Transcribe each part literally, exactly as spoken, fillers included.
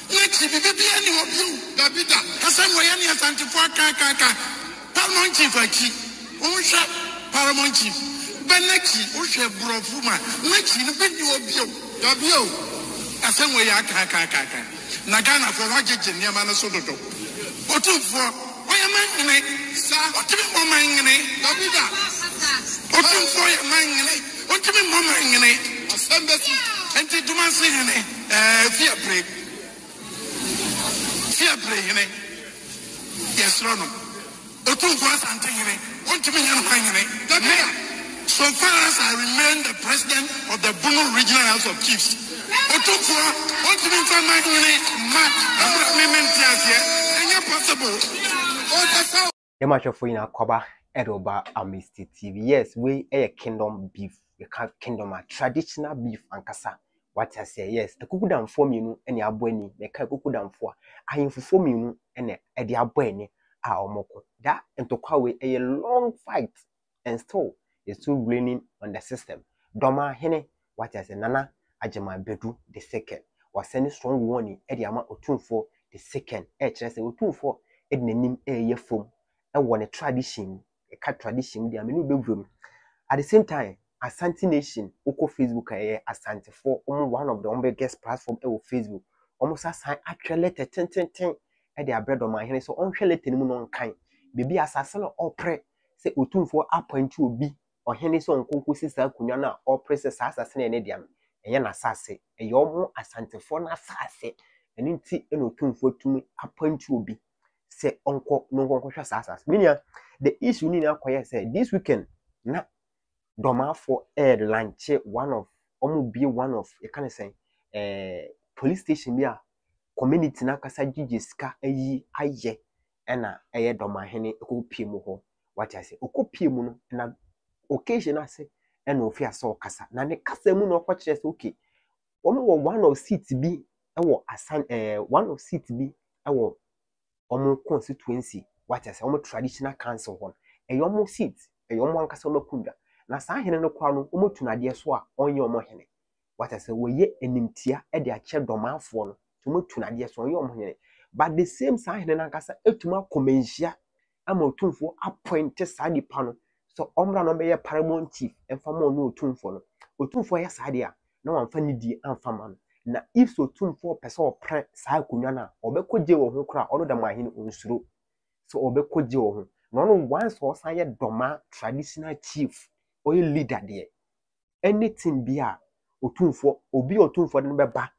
Let's be any of you, Gabita. Assemblea and Santifoa Kaka, Paramount Chief, Usha, Paramount Chief, Beneki, Usha Brofuma, Nexi, the video of you, Gabio, Assemblea Kaka, Nagana for Rocket and Yamana Soto. What for? Why am I in it? Sir, what to be Mama in it? Gabita. What for your man in it? What to be Mama in it? Assembly, and to do my sin in it, fear break. Fear play, yes, Ronald. The two of us and taking want to be hanging it. So far as I remain the president of the Bono Regional House of Chiefs, the two of us want to be hanging it. And you're possible. Oh, that's how. The match of Wina Koba, Edoba, Amnesty T V. Yes, we a kingdom beef. We have kingdom a traditional beef and kasa. What I say, yes, a cuckoo down for me, and your bunny, make a cuckoo down for. I am for me, and a dear bunny, our moko. That and to call a long fight, and still is still raining on the system. Doma Hene, what I say, Nana, Ajama Bedu, the second, was sending strong warning, Eddie Ama Otun for the second, H S Otun for Ednim a year foam, and one a tradition, a cat tradition, the amenu bedroom. At the same time, Asante Nation, Oko Facebook, eh, Asante for one of the biggest platform on Facebook. Almost as I actually ten ten ten at their bread on my hand, so on shell on kind. Baby assassin or pre say Utun for appoint to be or Henny on Kunkusi Kunyana or presses assassin and Ediam, and Yan assassin, a yomo Asante for assassin, and in tea and Utun for to me appoint to be. Say Uncle no one assassin. Meaning the issue need acquire say this weekend, na. Doma for air lunch one of almost be one of you can say eh police station be a community na kasa jijiska ayi aye na eye doma hene okopie mu ho what I say okopie mu no na occasion ase na ofi asa kasa na ne kasa mu no okwa kire say okay omo one of seat bi e wo asan eh one of seat bi e wo omo constituency what I say omo traditional council ho e yomo seat e yomo ankasa omo kunda na saa hene no kwa no omotunade so a onye omo hene what I say we ye enimtia e de ache domafo no to motunade so onye omo hene but the same saa hene na kasa etuma komenhia ama otumfo appoint saa dipa no so omra no be ye paramount chief enfamo no otumfo no otumfo ye saa de a na wamfa ni di amfama no na if so otumfo pese opre saa kunwa na obekogye wo ho kra ono da mahene onsuro so obekogye wo ho no no once o san ye doma traditional chief oil leader there anything bia otumfo obi otumfo de beba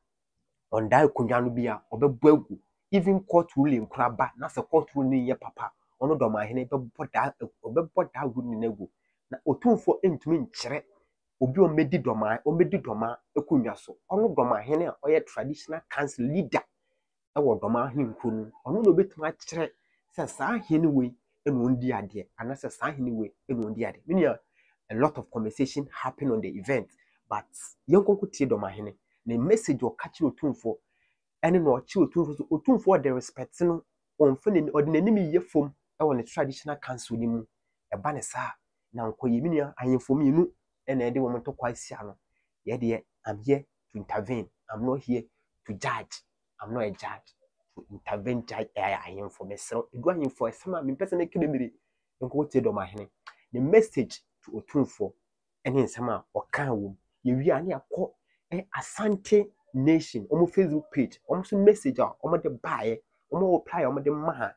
on dai kunwa no bia obebu agu even court ruling kura ba na se court ruling ye papa ono do ma hene bebo da obebo da gu ni nagu na otumfo entumi nkyere obi o medi doma o medi doma ekunwa so ono do ma hene a oye traditional council leader e wo doma hene nkunu ono no betuma kyere se saa hene we enu ndi ade ana se saa hene we enu ndi ade minia a lot of conversation happen on the event but yonko tie do ma hene the message o catch otumfo ene no chi otumfo so otumfo the respect no on fene ordinary mi ye fom e won traditional council ni mu e ba ne sa na nkoye minia ayemfo mi nu ene e de wo mto kwasia no ye de I'm here to intervene. I'm not here to judge. I'm not a judge to intervene judge ayemfo me sero edu ayemfo e sama me person e kidebiri nko tie do ma hene the message to otumfo ene nsema okan wo ye wi ane akọ e Asante Nation omo Facebook page omo so message a omo de baaye omo reply omo de maha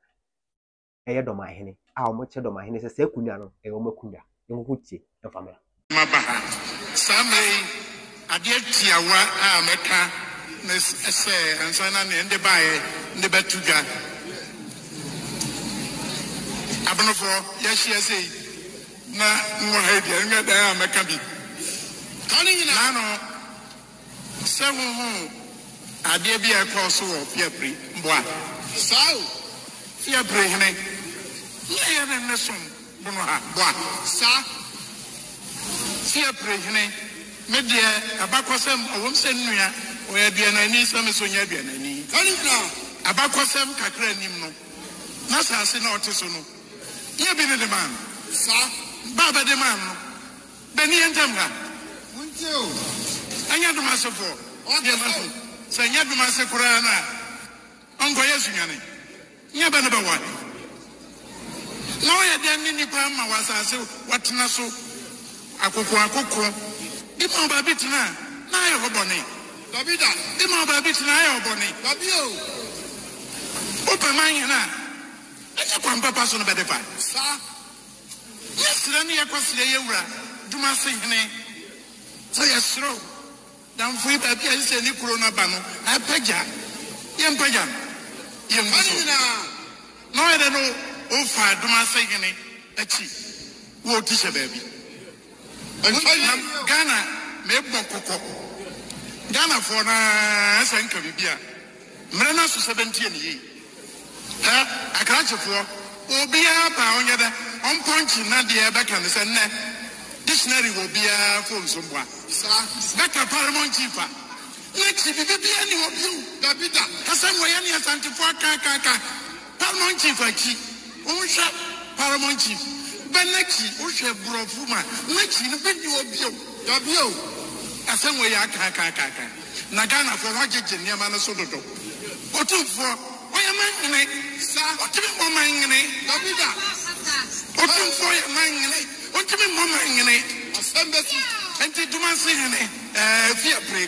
eye do ma hene a omo che do ma hene se se kunwa no e omo kunwa nko tie e famela mabaha samei ade tiawa a meka na se ansana ne ende baaye ne betuga abonofo ya shia sei na mwahedia nga da ameka bi kani nyina no se hu hu ade bi e ko so wo fiapri mboa sao fiapri hene ye ye ne som bono ha boa sa fiapri hene me de abakosem owom se nnua o ya bia na ni so me so nya bia na ni kani nyina abakosem kakra nim no na sa se na ote so no ye bi ne de man sa baba de man no beni entamga muntio anya do masofo o de maso sa nya do masokura na Uncle Yasunyane. Yabanaba one. No, I didn't need Pama was I say, what Naso? Akoko akoko. Imo babitna. Na yo hobone. Babida. Imo babitna yo hobone. Babio. Opa manyana. Anya kwamba paso no bedefa. Sa. Yesra ni yakwasire yewura. Duma se hene. So yesro. Dan fu ba bia se ni kuro na ba no. Apaja. Yem paja. Yem so. No I don't know. O fa duma se hene. Achi. Wo ti se baby. Ghana me bokoko. Ghana for na senka bibia. Mrena so seventy and ye. Eh, akrache for obia ba onyeda on punch na de ebe kan se ne. Dictionary will be a phone somewhere. Beka paramount chief. Next bibia ni obi. Dabida. Asem we yani asantifo aka aka aka. Paramount chief achi. Unsha paramount chief. Beneki uhwe brofuma nechi no bedi obio obio asem we ya ka ka ka ka na Ghana for hojeje niam na so dodo otumfo oya mangene sa otimi mo mangene Davida otumfo ya mangene otimi mo mangene asem besi enti duma se hene eh fia pre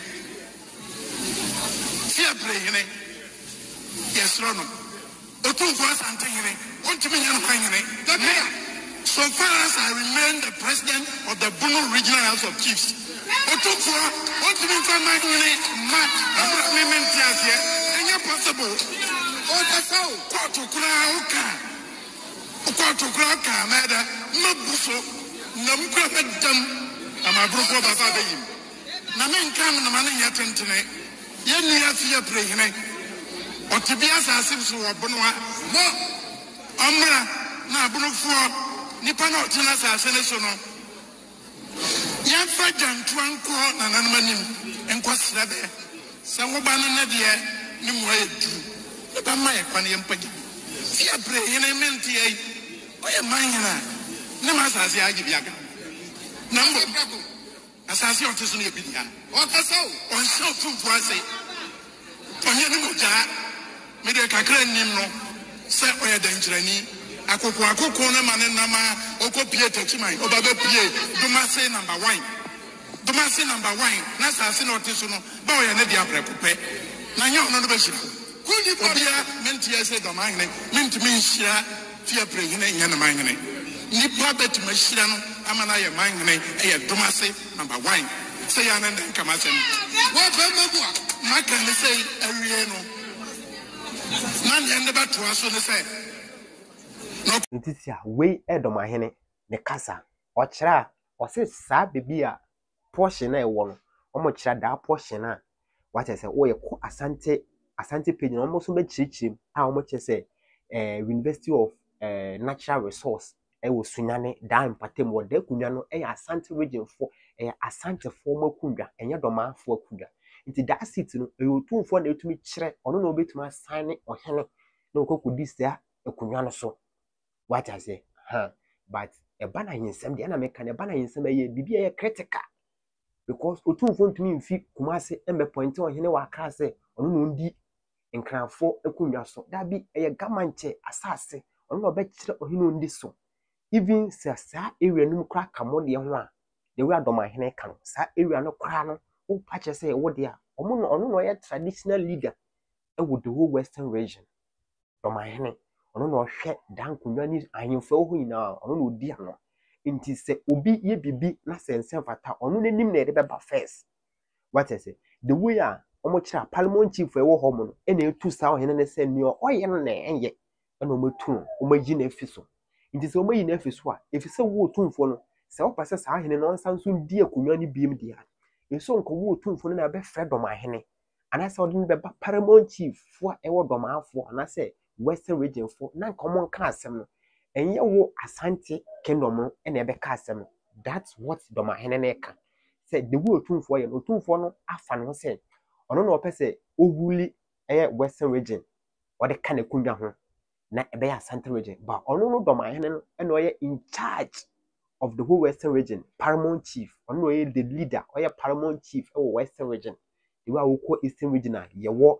fia pre hene yesro no otumfo asante hene otimi nyano mangene Davida. So far as I remain the president of the Bono Regional House of Chiefs, Otokwa, what do you mean my man? I'm women here, and you're possible. Oh, that's how. Quatokra, Oka, Quatokra, Mada, Mabuso, Namka, Dum, and my brother Baba. Namen come the money yet in tonight. Yen near fear praying, or to be as I seem so, Bonoa, no, Amra, na Bono. Nipa na otina sa asene so no ya fa jantu anko na nanmanim enkwasra be se wo ba no na de ni mo edu e ba ma ye kwane ye mpaji fi abre yene menti yi o ye manyana na ma asase agi biaga na mbo asase o teso ne bidia o kasa o on show tu fu ase onye ni mo ja me de kakra nim no se o ye danjirani akoko akoko na mane nama okopie tachiman obabe pie dumase number one dumase number one na sase na otiso no ba o ye ne dia prepope na nya ono no be hira kuni bia menti ese doman ne menti men hira fia prehine nya na man ne nipa betima hira no amana ye man ne e ye dumase number one say ya na nka masem wo ba mabu maka ne say awie no na ne ne ba to aso ne say Ntisi a we edom ahene ne kasa o kira o se sa bebi a portion na e wo no o mo kira da portion a what I say o ye ko asante asante page no mo so be chirichirim a o mo che say eh University of eh Natural Resource e wo sunyane da empatem wo da kunwa no e asante region for e asante for makunwa enye doma afo akunwa nti da seat no e otumfo na etumi kire ono na obetuma assign ohene na okokudi sia akunwa no so. What I say, huh? But a banner in some the enemy can a banner in some year be a critical because o two phone to me fi Kumasi and be point on hine wa kase on no di in crown for a kunya so that be a gamanche assassin on no bet or hino ndi so even say sa area no crack come de ho a the way adoma hine kan sa area no kra no o patch say wo de a omo no ono no ye traditional leader e wo the whole western region doma hine ono no hwe dan kunwa ni ahemfo ho nyina ono no di ano nti se obi ye bibi na sense fata ono nanim na ede beba first what I say the way a omo kira parliament chief e wo ho mo no e na etu sa ohene ne se ni o ye no na enye e na omo tu omo gi na afiso nti se omo yi na afiso a efise wo otumfo no se wo pase sa ahene no nsanso di akunwa ni biem di a eso nko wo otumfo no na be freedom ahene ana se odin beba parliament chief fo e wo dom afo ana se western region for na common class no enye wo asante kingdom no e na ebe ka asem that's what doma hene na ka say the way otumfo ye otumfo no afa no say ono na opese oguli eh western region o de kan ekunwa ho na ebe ya asante region ba ono no doma hene no e na ye in charge of the whole western region paramount chief ono ye the leader o ye paramount chief e western region the way wo ko eastern region a ye wo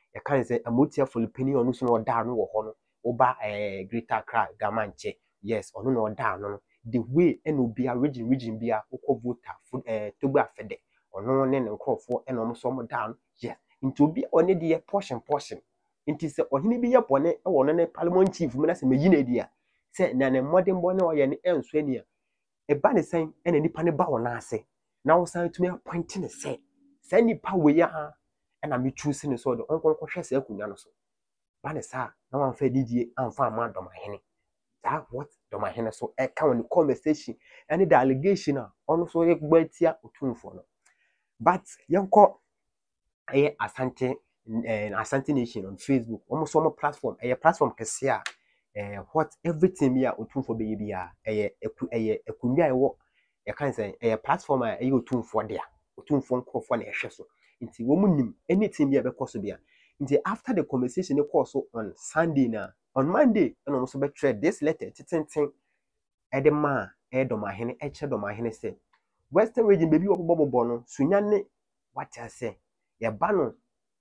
you can say a motia full penny on no down no hono oba eh greater cry gamanche yes ono no down no the way eno bia region region bia ukọ voter food eh to gba fede ono ne ne nkofo eno mo so mo down yes into obi one de portion portion into se ohini bi ye bone e wono ne parliament chief mu na se meyi na dia se na ne modern bone o ye ne enso ania e ba ne sen ena nipa ne ba wona ase na wo san tumi appoint ne se se nipa we ya ena me choose ne so de onkon ko hwese akunya no so ba ne sa na wan fa didie amfa ama domahene that what domahene so e ka on conversation any the allegation a ono so ye gbatia otumfo no but yenko aye asante eh, asante nation on Facebook almost some platform aye platform kese a eh, what everything bia otumfo be bia aye aye ekunwa ewo e kan say aye platform aye otumfo dia otumfo nkofo na ehwe so nti wo munim anything bia be koso bia nti after the conversation e course on Sunday na on Monday and also be trade this letter titintin edema edomahene eche domahene say Western region baby obobobo no sunyane what I say ya bano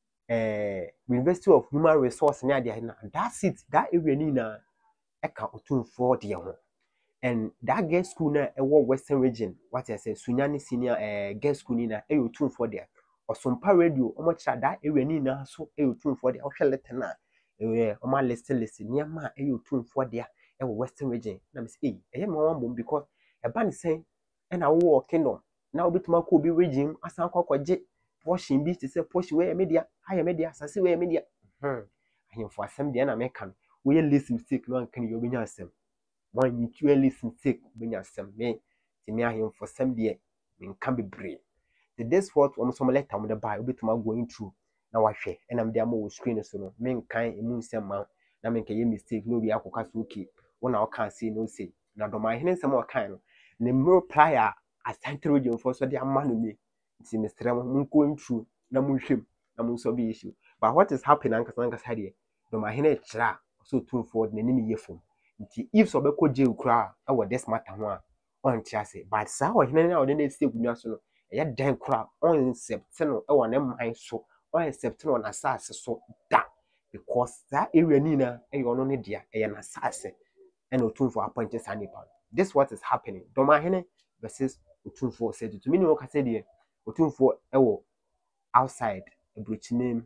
eh University of Human Resource na dia na that seat that area ni na eka otumfo de ho and that girls school na ewo Western region what I say sunyane senior eh girls school ni na e otumfo de osompa radio omo cha that area ni na so e otumfo de ohwe letter na eh omo list list ni ma e otumfo de e Western region na me say eh e me wan bom because e ba ne say and I wo kingdom now bituma ko bi region asan kwakwaje portion bi say portion we media higher media asase we media hmm ahemfo asem de na me kan we list mistake no ankan yo benya asem one you list mistake benya asem me ti me ahemfo asem de me nkan bebre the this what almost some letter am the buy bituma going through na wahwe and am de am wo screen so no me nkan emu nsem ma na me nkan ye mistake no bi akoka so okay wona o kan say no say na do my hene nsem o kan no ne more prior asante region for so de amano me nti mister mo going through na mo hwem na mo so be issue but what is happening ankasa ankasa de do my hene kira so tune forward na nim yefom nti if so be ko je ukra awo this matter ho a on tia say but sa o hene na o de na stay gunwa so no e dan kra on sept no e wona man so on sept no na sase so da because that area ni na e yo no ne dia e na sase and otumfo appointed sanipa. This what is happening. Domahene versus otumfo said to me no ka say there otumfo ewo outside a bridge name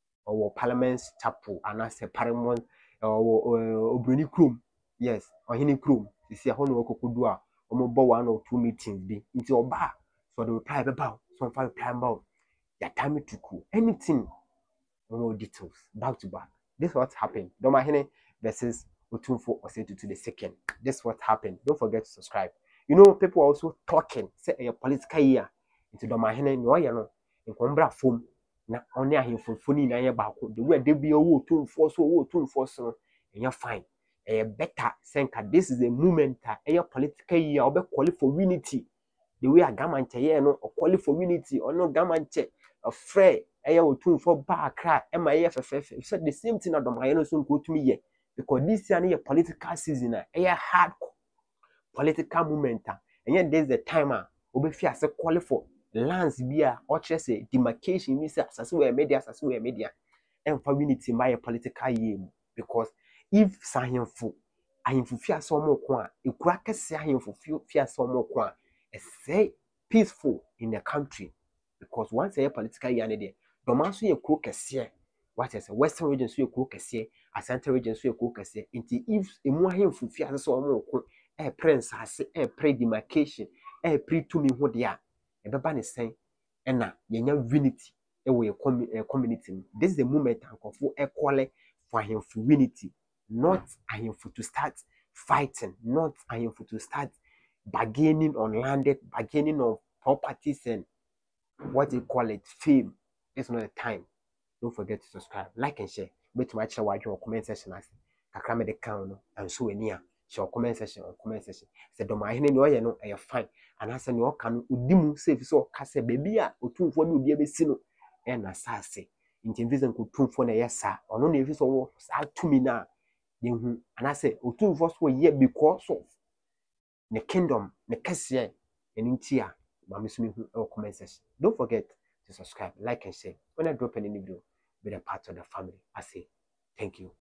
or parliament chapel and as a paramount or obroni krum yes or hini krum you see how no kokodu a omo bo one or two meetings be into oba so the reply about some five reply about ya time to cool anything no details back to back. This what happened. Domahene versus Otumfo Osei Tutu the second. This what happened. Don't forget to subscribe. You know, people are also talking. Say a political year into Domahene no ya no. In Kombra phone na only a him phone na ya back. The way they be owo Otumfo so owo Otumfo so and you're fine. A better senka. This is a movement. A political year or be call for unity. The way a gamanche ye no or call for unity or no gamanche a fray. Aya Otumfo ba kra e ma ye fefefe. Said the same thing na Domahene so go to me ye. Because this year is political season, a hard political movement, and yet there's the timer. Obefia se qualify for lands beer or just a demarcation. We say as we media, as we media, and for unity my political year. Because if Sahin fu, I am for fear some more quan, if crackers say for fear some more quan, a say peaceful in the country. Because once a political year, the man so you cook a sear. What is a Western region so you cook a say, a Central region so you cook a say, into if a more him for fear so more a prince has a pre demarcation, a pre to me what they are. A baban is saying, and now you know unity away a community. This is the moment for a call for him for unity, not I him for to start fighting, not I him for to start bargaining on landed, bargaining on properties and what you call it, fame. It's not the time. Don't forget to subscribe, like and share. Bet my channel watch your comment section as kakra me de kan no and so enia. Share comment section or comment section. Say do my hene no ye no e fine. And as no kan udimu safe so ka say baby a otumfo no bi abesi no e na sase. Nti vision ko otumfo na ye sa. Ono na efi so wo sa tumi na ye hu. And I say otumfo so ye because of the kingdom, the kese en nti a ma me so me hu e comment section. Don't forget to subscribe, like and share. When I drop any video, be a part of the family. I say thank you.